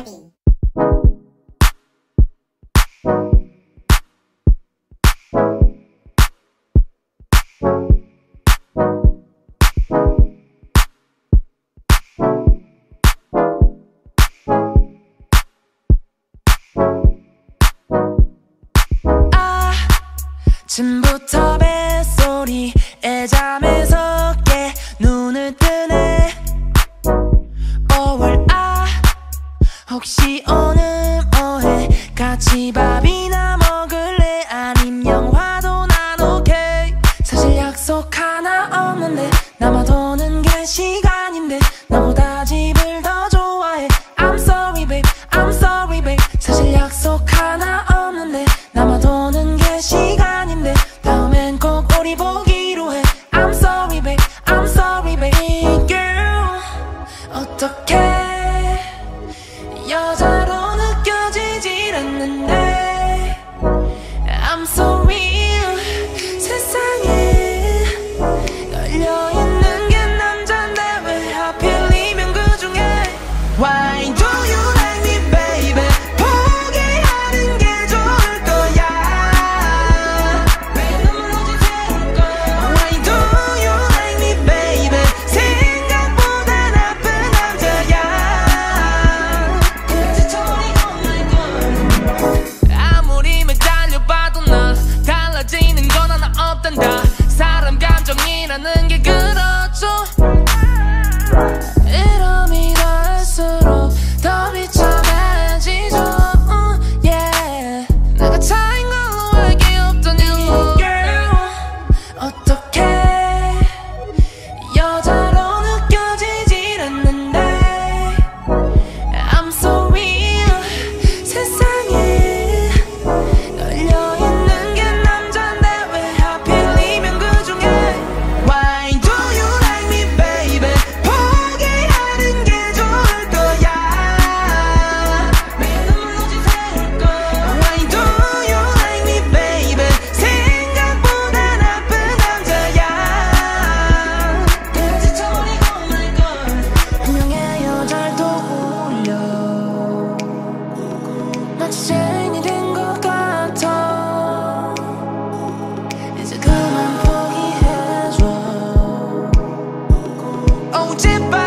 아침부터 뱃소리에 잠에서 깨 눈을 뜨네. 5월 혹시 오늘 뭐해? 같이 밥이나 먹을래? 아님 영화도 난 오케이. 사실 약속 하나 없는데 남아 도는 게 시간인데 나보다 집을 더 좋아해. I'm sorry babe, I'm sorry babe. 사실 약속 하나 없는데 남아 도는 게 시간인데 다음엔 꼭 우리 보기로 해. I'm sorry babe, I'm sorry babe. Girl 어떡해 여자로 느껴지질 않는데 I'm so real. 세상에 걸려있는 게 남잔데 왜 하필이면 그중에 Why do you like me baby? 포기하는 게 좋을 거야. 왜 눈물 오지 새울 거야. Why do you like me baby? 생각보다 나쁜 남자야. 지쳐버리고 my girl. 아무리 매달려봐도 난 달라지는 건 하나 없단다. 사람 감정이라는 게 그렇죠. 이름이 닿을수록 더 비참해지죠. Yeah. 내가 차인 걸로 알게 없더니 Girl 어떡해 여자로 느껴지질 않는데 I'm so real. 세상에 걸려있는 게 남잔데 왜 하필이면 그중에 Why do you like me baby? 포기하는 게 좋을 거야. 왜 눈물 오지 새울 거야. Why do you like me baby? 생각보다 나쁜 남자야. 지쳐버리고 my girl. 분명해 여잘 떠올려 마치 죄인이 된 것 같아. 이제 그만 포기해줘. Oh 제발